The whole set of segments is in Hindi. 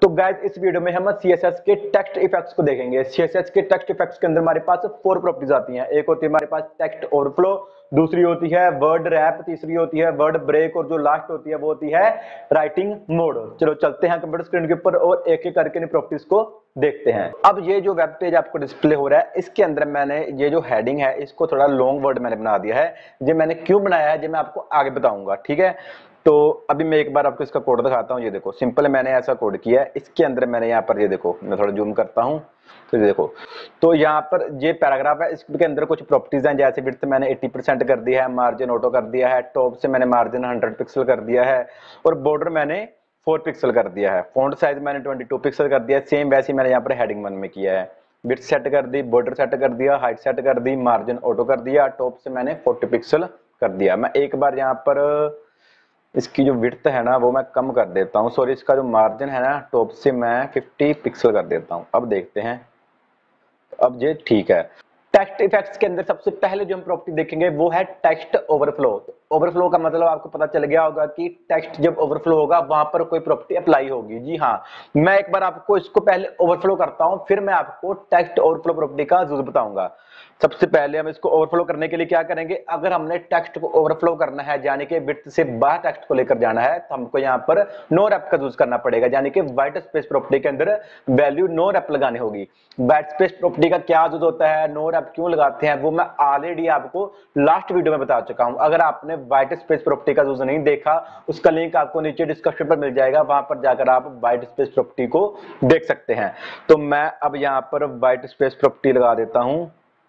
तो गाइस इस वीडियो में हम CSS के टेक्स्ट इफेक्ट्स को देखेंगे। CSS के टेक्स्ट इफेक्ट्स के अंदर हमारे पास 4 प्रॉपर्टीज आती हैं। एक होती है हमारे पास टेक्स्ट ओवरफ्लो, दूसरी होती है वर्ड रैप, तीसरी होती है वर्ड ब्रेक और जो लास्ट होती है वो होती है राइटिंग मोड। चलो चलते हैं कंप्यूटर स्क्रीन के ऊपर और एक एक करके इन प्रॉपर्टीज को देखते हैं। अब ये जो वेब पेज आपको डिस्प्ले हो रहा है इसके अंदर मैंने ये जो हेडिंग है इसको थोड़ा लॉन्ग वर्ड मैंने बना दिया है। ये मैंने क्यों बनाया है ये मैं आपको आगे बताऊंगा, ठीक है। तो अभी मैं एक बार आपको इसका कोड दिखाता हूँ। ये देखो सिंपल मैंने ऐसा कोड किया है। इसके अंदर मैंने यहाँ पर ये देखो, मैं थोड़ा जूम करता हूँ तो ये देखो, तो यहाँ पर ये पैराग्राफ है, इसके अंदर कुछ प्रॉपर्टीज हैं। जैसे विड्थ मैंने 80% कर दिया है, मार्जिन ऑटो कर दिया है, टॉप से मैंने मार्जिन 100 पिक्सल कर दिया है और बॉर्डर मैंने 4 पिक्सल कर दिया है। फॉन्ट साइज मैंने 22 पिक्सल कर दिया है। सेम वैसे मैंने यहाँ पर हेडिंग 1 में किया है। विड्थ सेट कर दी, बॉर्डर सेट कर दिया, हाइट सेट कर दी, मार्जिन ऑटो कर दिया, टॉप से मैंने 40 पिक्सल कर दिया। मैं एक बार यहाँ पर इसकी जो विड्थ है ना वो मैं कम कर देता हूँ, सॉरी इसका जो मार्जिन है ना टॉप से मैं 50 पिक्सल कर देता हूँ। अब देखते हैं, अब ये ठीक है। टेक्स्ट इफेक्ट्स के अंदर सबसे पहले जो हम प्रॉपर्टी देखेंगे वो है टेक्स्ट ओवरफ्लो। ओवरफ्लो का मतलब आपको पता चल गया होगा कि टेक्स्ट जब ओवरफ्लो होगा वहां पर कोई प्रॉपर्टी अप्लाई होगी। जी हाँ, मैं एक बार आपको इसको पहले ओवरफ्लो करता हूं, फिर मैं आपको टेक्स्ट ओवरफ्लो प्रॉपर्टी का जरूर बताऊंगा। सबसे पहले हम इसको ओवरफ्लो करने के लिए क्या करेंगे, अगर हमने टेक्स्ट को ओवरफ्लो करना है यानी कि विड्थ से बाहर टेक्स्ट को लेकर जाना है तो हमको यहाँ पर नो रैप का यूज करना पड़ेगा, यानी कि व्हाइट स्पेस प्रॉपर्टी के अंदर वैल्यू नो रैप लगानी होगी। व्हाइट स्पेस प्रॉपर्टी का क्या यूज होता है, नो रैप क्यों लगाते हैं, वो मैं ऑलरेडी आपको लास्ट वीडियो में बता चुका हूं। अगर आपने व्हाइट स्पेस प्रॉपर्टी का यूज नहीं देखा उसका लिंक आपको नीचे डिस्क्रिप्शन पर मिल जाएगा, वहां पर जाकर आप व्हाइट स्पेस प्रॉपर्टी को देख सकते हैं। तो मैं अब यहाँ पर व्हाइट स्पेस प्रॉपर्टी लगा देता हूं,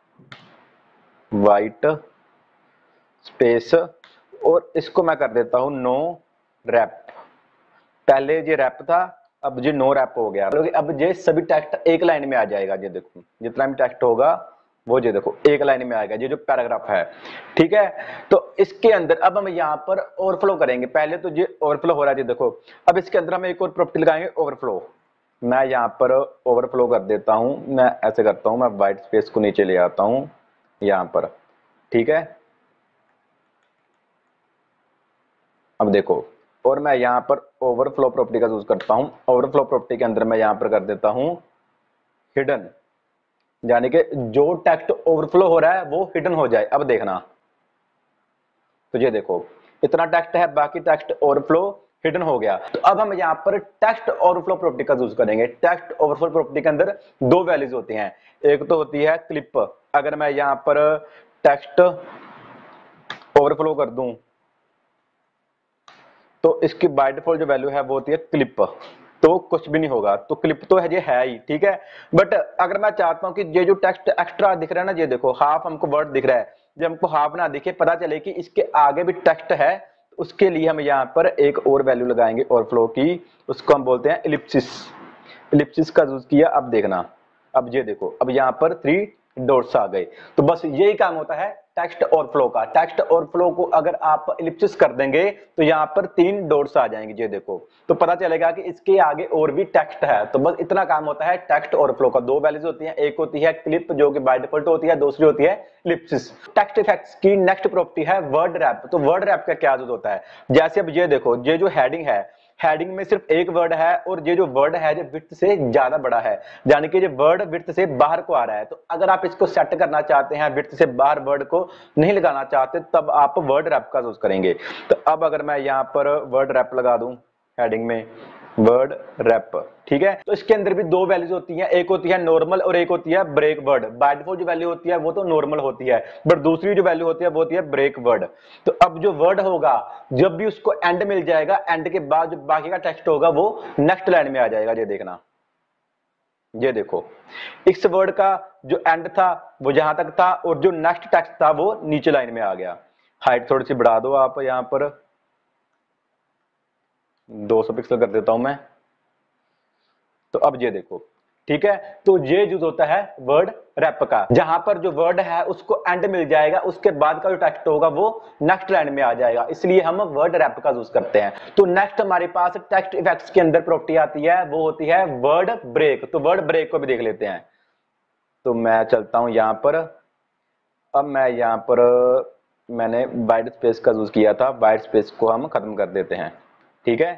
व्हाइट स्पेस, और इसको मैं कर देता हूं नो रैप। पहले ये रैप था, अब ये नो रैप हो गया। अब ये सभी टेक्स्ट एक लाइन में आ जाएगा। ये देखो जितना भी टेक्स्ट होगा वो ये देखो एक लाइन में आएगा, ये जो पैराग्राफ है, ठीक है। तो इसके अंदर अब हम यहाँ पर ओवरफ्लो करेंगे। पहले तो ये ओवरफ्लो हो रहा है, ये देखो। अब इसके अंदर हम एक और प्रॉपर्टी लगाएंगे, ओवरफ्लो। मैं यहाँ पर ओवरफ्लो कर देता हूं, मैं ऐसे करता हूं, मैं व्हाइट स्पेस को नीचे ले आता हूं यहाँ पर, ठीक है। अब देखो, और मैं यहाँ पर ओवरफ्लो प्रॉपर्टी का यूज करता हूं। ओवरफ्लो प्रॉपर्टी के अंदर मैं यहाँ पर कर देता हूं हिडन, यानी कि जो टेक्स्ट ओवरफ्लो हो रहा है वो हिडन हो जाए। अब देखना, तो ये देखो इतना टेक्स्ट है, बाकी टेक्स्ट ओवरफ्लो हिडन हो गया। तो अब हम यहाँ पर टेक्स्ट ओवरफ्लो प्रॉपर्टी का यूज करेंगे। टेक्स्ट ओवरफ्लो प्रॉपर्टी के अंदर दो वैल्यूज होती हैं, एक तो होती है क्लिप। अगर मैं यहाँ पर टेक्स्ट ओवरफ्लो कर दूं तो इसकी बाय डिफॉल्ट जो वैल्यू है वो होती है क्लिप, तो कुछ भी नहीं होगा। तो क्लिप तो है, ये है ही, ठीक है। बट अगर मैं चाहता हूं कि ये जो टेक्स्ट एक्स्ट्रा दिख रहा है ना, ये देखो हाफ हमको वर्ड दिख रहा है, जब हमको हाफ ना दिखे पता चले कि इसके आगे भी टेक्स्ट है, उसके लिए हम यहाँ पर एक और वैल्यू लगाएंगे ओवरफ्लो की, उसको हम बोलते हैं इलिप्सिस। इलिप्सिस का यूज किया। अब देखना, अब ये देखो, अब यहाँ पर 3 डॉट्स आ गए। तो बस यही काम होता है टेक्स्ट ओवरफ्लो का। टेक्स्ट ओवरफ्लो को अगर आप इलिप्सिस कर देंगे तो यहाँ पर 3 डॉट्स आ जाएंगे, ये देखो। तो पता चलेगा कि इसके आगे और भी टेक्स्ट है। तो बस इतना काम होता है टेक्स्ट ओवरफ्लो का। दो वैल्यूज होती हैं, एक होती है क्लिप जो कि बाय डिफॉल्ट होती है, दूसरी होती है इलिप्सिस। टेक्स्ट इफेक्ट्स की नेक्स्ट प्रॉपर्टी है वर्ड रैप। तो वर्ड रैप का क्या यूज होता है, जैसे अब ये देखो, ये जो हेडिंग है, हेडिंग में सिर्फ एक वर्ड है और ये जो वर्ड है जो विड्थ से ज्यादा बड़ा है, यानी कि ये वर्ड विड्थ से बाहर को आ रहा है। तो अगर आप इसको सेट करना चाहते हैं, विड्थ से बाहर वर्ड को नहीं लगाना चाहते, तब आप वर्ड रैप का यूज करेंगे। तो अब अगर मैं यहाँ पर वर्ड रैप लगा दूं, हेडिंग में वर्ड रैप, ठीक है। तो इसके अंदर भी दो वैल्यूज होती हैं, एक होती है नॉर्मल और एक होती है ब्रेक वर्ड। बाय डिफॉल्ट जो वैल्यू होती है वो तो नॉर्मल होती है, बट दूसरी जो वैल्यू होती है वो होती है ब्रेक वर्ड। तो अब जो वर्ड होगा जब भी उसको एंड मिल जाएगा, एंड के बाद जो बाकी का टेक्स्ट होगा वो नेक्स्ट लाइन में आ जाएगा। ये देखना, ये देखो इस वर्ड का जो एंड था वो जहां तक था और जो नेक्स्ट टेक्स्ट था वो नीचे लाइन में आ गया। हाइट थोड़ी सी बढ़ा दो आप, यहां पर 200 पिक्सल कर देता हूं मैं। तो अब ये देखो, ठीक है। तो ये यूज होता है वर्ड रैप का, जहां पर जो वर्ड है उसको एंड मिल जाएगा, उसके बाद का जो टेक्स्ट होगा वो नेक्स्ट लाइन में आ जाएगा, इसलिए हम वर्ड रैप का यूज करते हैं। तो नेक्स्ट हमारे पास टेक्स्ट इफेक्ट्स के अंदर प्रॉपर्टी आती है, वो होती है वर्ड ब्रेक। तो वर्ड ब्रेक को भी देख लेते हैं। तो मैं चलता हूं यहां पर, अब मैं यहां पर मैंने वाइट स्पेस का यूज किया था, वाइट स्पेस को हम खत्म कर देते हैं, ठीक है।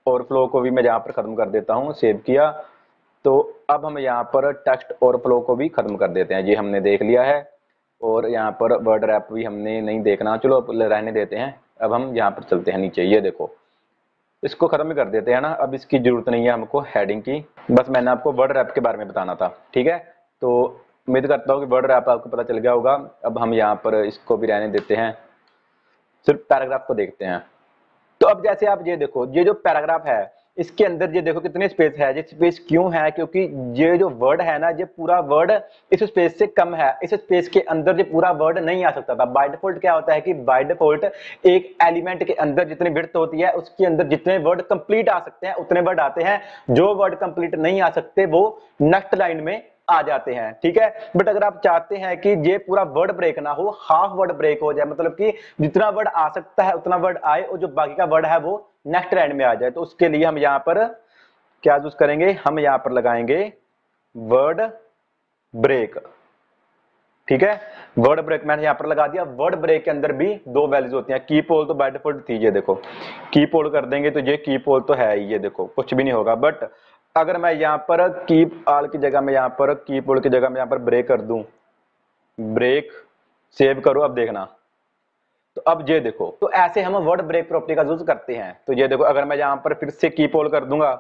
ओवरफ्लो को भी मैं यहाँ पर खत्म कर देता हूँ, सेव किया। तो अब हम यहाँ पर टेक्स्ट ओवरफ्लो को भी खत्म कर देते हैं, ये हमने देख लिया है। और यहाँ पर वर्ड रैप भी हमने नहीं देखना, चलो अब रहने देते हैं। अब हम यहाँ पर चलते हैं नीचे, ये देखो इसको खत्म कर देते हैं ना, अब इसकी जरूरत नहीं है हमको हेडिंग की, बस मैंने आपको वर्ड रैप के बारे में बताना था, ठीक है। तो उम्मीद करता हूँ कि वर्ड रैप आपको पता चल गया होगा। अब हम यहाँ पर इसको भी रहने देते हैं, सिर्फ पैराग्राफ को देखते हैं। तो अब जैसे आप ये देखो, ये जो पैराग्राफ है इसके अंदर ये देखो कितने स्पेस है। ये स्पेस क्यों है? क्योंकि ये जो वर्ड है ना, ये पूरा वर्ड इस स्पेस से कम है, इस स्पेस के अंदर ये पूरा वर्ड नहीं आ सकता था। बाय डिफॉल्ट क्या होता है कि बाय डिफॉल्ट एक एलिमेंट के अंदर जितनी विड्थ होती है उसके अंदर जितने वर्ड कंप्लीट आ सकते हैं उतने वर्ड आते हैं, जो वर्ड कंप्लीट नहीं आ सकते वो नेक्स्ट लाइन में आ जाते हैं, ठीक है। बट अगर आप चाहते हैं कि ये पूरा वर्ड ब्रेक ना हो, हाफ वर्ड ब्रेक हो जाए, मतलब कि जितना वर्ड आ सकता है उतना वर्ड आए और जो बाकी का वर्ड है वो नेक्स्ट लाइन में आ जाए, तो उसके लिए हम यहाँ पर क्या यूज करेंगे, हम यहाँ पर लगाएंगे वर्ड ब्रेक, ठीक है। वर्ड ब्रेक मैंने यहाँ पर लगा दिया। वर्ड ब्रेक के अंदर भी दो वैल्यूज होती हैं। कीप ऑल तो बाय डिफॉल्ट थी, ये देखो कीप ऑल कर देंगे तो ये कीप ऑल तो है ही, ये देखो कुछ भी नहीं होगा। बट अगर मैं यहाँ पर कीप ऑल की जगह में यहाँ पर कीप ऑल की जगह में यहाँ पर ब्रेक कर दूं, ब्रेक सेव करो, अब देखना। तो अब ये देखो, तो ऐसे हम वर्ड ब्रेक प्रॉपर्टी का यूज करते हैं। तो ये देखो अगर मैं यहाँ पर फिर से कीप ऑल कर दूंगा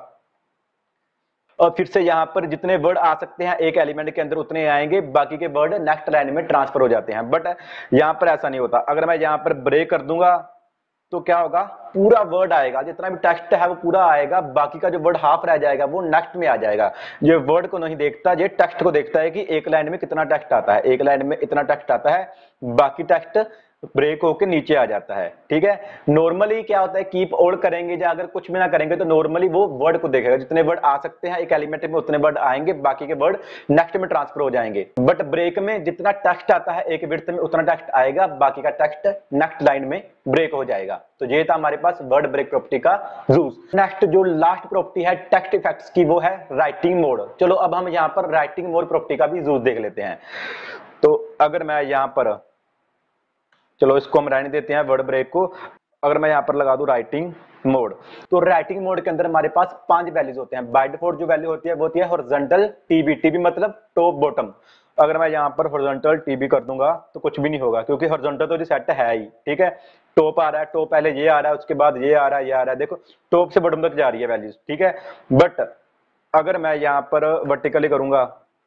और फिर से यहाँ पर जितने वर्ड आ सकते हैं एक एलिमेंट के अंदर उतने आएंगे, बाकी के वर्ड नेक्स्ट लाइन में ट्रांसफर हो जाते हैं। बट यहाँ पर ऐसा नहीं होता। अगर मैं यहाँ पर ब्रेक कर दूंगा तो क्या होगा, पूरा वर्ड आएगा, जितना भी टेक्स्ट है वो पूरा आएगा, बाकी का जो वर्ड हाफ रह जाएगा वो नेक्स्ट में आ जाएगा। ये वर्ड को नहीं देखता, ये टेक्स्ट को देखता है कि एक लाइन में कितना टेक्स्ट आता है, एक लाइन में इतना टेक्स्ट आता है, बाकी टेक्स्ट ब्रेक होके नीचे आ जाता है, ठीक है। नॉर्मली क्या होता है, कीप ऑल करेंगे या अगर कुछ भी ना करेंगे तो नॉर्मली वो वर्ड को देखेगा, जितने वर्ड आ सकते हैं एक एलिमेंट में उतने वर्ड आएंगे, बाकी के वर्ड नेक्स्ट में ट्रांसफर हो जाएंगे। बट ब्रेक में जितना टेक्स्ट आता है एक विड्थ में उतना टेक्स्ट आएगा, बाकी का टेक्स्ट नेक्स्ट लाइन में ब्रेक हो जाएगा। तो ये था हमारे पास वर्ड ब्रेक प्रॉपर्टी का यूज। नेक्स्ट जो लास्ट प्रॉपर्टी है टेक्स्ट इफेक्ट्स की, वो है राइटिंग मोड। चलो अब हम यहाँ पर राइटिंग मोड प्रॉपर्टी का भी यूज देख लेते हैं। तो अगर मैं यहाँ पर, चलो इसको हम रहने देते हैं वर्ड ब्रेक को। अगर मैं यहाँ पर लगा दूं राइटिंग मोड, तो राइटिंग मोड के अंदर हमारे पास 5 वैल्यूज होते हैं। बाय डिफॉल्ट जो वैल्यू होती है वो होती है हॉरिजॉन्टल टीबी, टीबी मतलब टॉप बॉटम। अगर मैं यहाँ पर हॉरिजॉन्टल टीबी कर दूंगा तो कुछ भी नहीं होगा, क्योंकि हॉरिजॉन्टल तो जो सेट है ही, ठीक है। टॉप आ रहा है, टॉप पहले ये आ रहा है, उसके बाद ये आ रहा है, ये आ रहा है, देखो टॉप से बॉटम तक जा रही है वैल्यूज, ठीक है। बट अगर मैं यहाँ पर वर्टिकली करूंगा,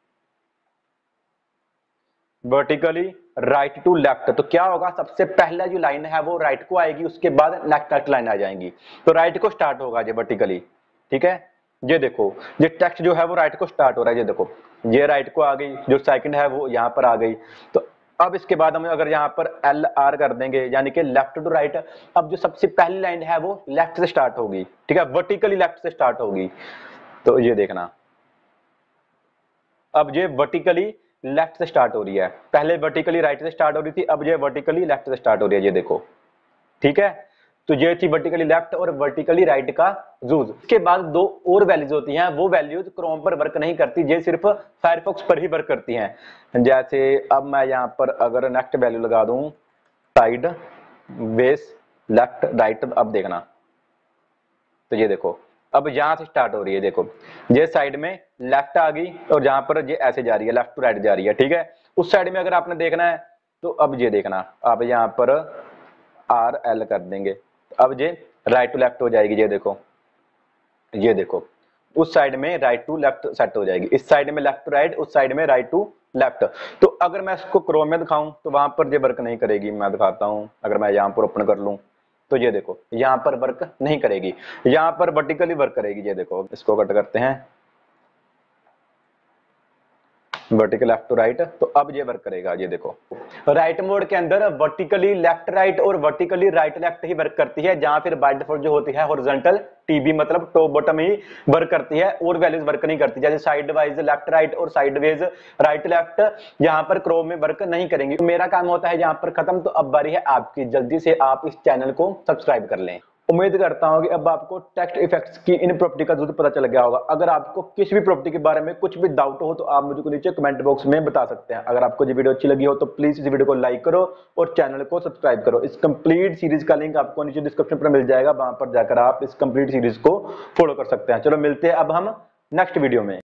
वर्टिकली राइट टू लेफ्ट, तो क्या होगा, सबसे पहला जो लाइन है वो राइट को आएगी, उसके बाद नेक्स्ट लाइन आ जाएंगी। तो राइट को स्टार्ट होगा ये वर्टिकली, ठीक है। ये देखो ये टेक्स्ट जो है वो राइट को स्टार्ट हो रहा है, ये देखो ये राइट को आ गई, जो सेकंड है वो यहाँ पर आ गई। तो अब इसके बाद हम अगर यहाँ पर एल आर कर देंगे, यानी कि लेफ्ट टू राइट, अब जो सबसे पहली लाइन है वो लेफ्ट से स्टार्ट होगी, ठीक है, वर्टिकली लेफ्ट से स्टार्ट होगी। तो ये देखना, अब ये वर्टिकली लेफ्ट से स्टार्ट हो रही है, पहले वर्टिकली राइट से स्टार्ट हो रही थी, अब ये वर्टिकली लेफ्ट से स्टार्ट हो रही है, ये देखो, ठीक है। तो ये थी वर्टिकली लेफ्ट और वर्टिकली राइट का यूज। इसके बाद दो और वैल्यूज होती हैं, वो वैल्यूज क्रोम पर वर्क नहीं करती, ये सिर्फ फायरफॉक्स पर ही वर्क करती हैं। जैसे अब मैं यहाँ पर अगर नेक्स्ट वैल्यू लगा दूं साइड बेस लेफ्ट राइट, अब देखना, तो ये देखो अब यहां से स्टार्ट हो रही है, देखो ये साइड में लेफ्ट आ गई और जहां पर ये ऐसे जा रही है, लेफ्ट टू राइट जा रही है, ठीक है। उस साइड में अगर आपने देखना है तो अब ये देखना, अब यहां पर आर एल कर देंगे, अब ये राइट टू लेफ्ट हो जाएगी, ये देखो, ये देखो उस साइड में राइट टू लेफ्ट सेट हो जाएगी, इस साइड में लेफ्ट टू राइट, उस साइड में राइट टू लेफ्ट। तो अगर मैं इसको क्रोम में दिखाऊं तो वहां पर ये वर्क नहीं करेगी, मैं दिखाता हूं। अगर मैं यहाँ पर ओपन कर लूं तो ये देखो यहाँ पर वर्क नहीं करेगी, यहाँ पर वर्टिकली वर्क करेगी, ये देखो। इसको कट करते हैं, वर्टिकल लेफ्ट टू राइट, तो अब ये वर्क करेगा, ये देखो। राइट मोड के अंदर वर्टिकली लेफ्ट राइट और वर्टिकली राइट लेफ्ट ही वर्क करती है, जहां फिर बाय डिफॉल्ट जो होती है हॉरिजॉन्टल टीबी मतलब टॉप बॉटम ही वर्क करती है, और वैल्यूज वर्क नहीं करती, जैसे साइड वाइज लेफ्ट राइट और साइड वेज राइट लेफ्ट यहाँ पर क्रोम में वर्क नहीं करेंगी। तो मेरा काम होता है यहाँ पर खत्म। तो अब बारी है आपकी, जल्दी से आप इस चैनल को सब्सक्राइब कर लें उम्मीद करता हूं कि अब आपको टेक्स्ट इफेक्ट्स की इन प्रॉपर्टी का जरूर पता चल गया होगा। अगर आपको किसी भी प्रॉपर्टी के बारे में कुछ भी डाउट हो तो आप मुझे को नीचे कमेंट बॉक्स में बता सकते हैं। अगर आपको ये वीडियो अच्छी लगी हो तो प्लीज इस वीडियो को लाइक करो और चैनल को सब्सक्राइब करो। इस कंप्लीट सीरीज का लिंक आपको नीचे डिस्क्रिप्शन पर मिल जाएगा, वहां पर जाकर आप इस कंप्लीट सीरीज को फॉलो कर सकते हैं। चलो मिलते हैं अब हम नेक्स्ट वीडियो में।